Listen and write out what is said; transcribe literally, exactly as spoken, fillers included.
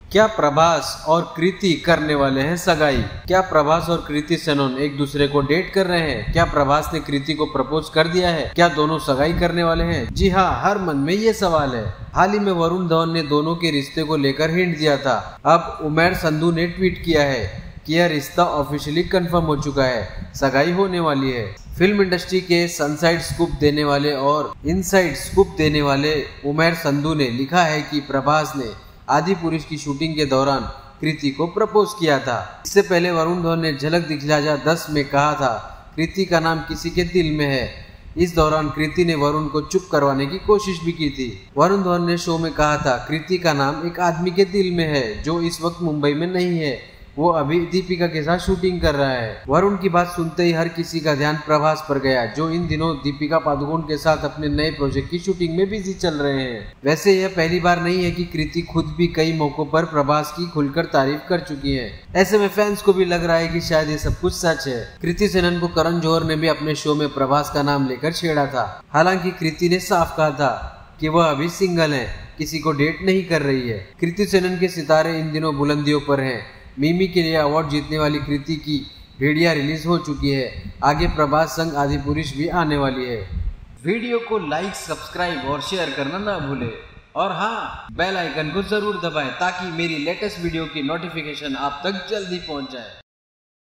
क्या प्रभास और कृति करने वाले हैं सगाई? क्या प्रभास और कृति सेनन एक दूसरे को डेट कर रहे हैं? क्या प्रभास ने कृति को प्रपोज कर दिया है? क्या दोनों सगाई करने वाले हैं? जी हाँ, हर मन में ये सवाल है। हाल ही में वरुण धवन ने दोनों के रिश्ते को लेकर हिंट दिया था। अब उमैर संधू ने ट्वीट किया है कि यह रिश्ता ऑफिशियली कंफर्म हो चुका है, सगाई होने वाली है। फिल्म इंडस्ट्री के सनसाइड स्कूप देने वाले और इनसाइड स्कूप देने वाले उमैर संधू ने लिखा है कि प्रभास ने आदिपुरुष की शूटिंग के दौरान कृति को प्रपोज किया था। इससे पहले वरुण धवन ने झलक दिखला जा दस में कहा था कृति का नाम किसी के दिल में है। इस दौरान कृति ने वरुण को चुप करवाने की कोशिश भी की थी। वरुण धवन ने शो में कहा था कृति का नाम एक आदमी के दिल में है जो इस वक्त मुंबई में नहीं है, वो अभी दीपिका के साथ शूटिंग कर रहा है। वरुण की बात सुनते ही हर किसी का ध्यान प्रभास पर गया, जो इन दिनों दीपिका पादुकोण के साथ अपने नए प्रोजेक्ट की शूटिंग में बिजी चल रहे हैं। वैसे यह पहली बार नहीं है कि कृति खुद भी कई मौकों पर प्रभास की खुलकर तारीफ कर चुकी है। ऐसे में फैंस को भी लग रहा है कि शायद ये सब कुछ सच है। कृति सेनन को करण जौहर ने भी अपने शो में प्रभास का नाम लेकर छेड़ा था। हालांकि कृति ने साफ कहा था कि वह अभी सिंगल है, किसी को डेट नहीं कर रही है। कृति सेनन के सितारे इन दिनों बुलंदियों पर हैं। मिमी के लिए अवार्ड जीतने वाली कृति की भेड़िया रिलीज हो चुकी है। आगे प्रभास संग आदिपुरुष भी आने वाली है। वीडियो को लाइक, सब्सक्राइब और शेयर करना ना भूले और हाँ, बेल आइकन को जरूर दबाएं ताकि मेरी लेटेस्ट वीडियो की नोटिफिकेशन आप तक जल्दी पहुंच जाए।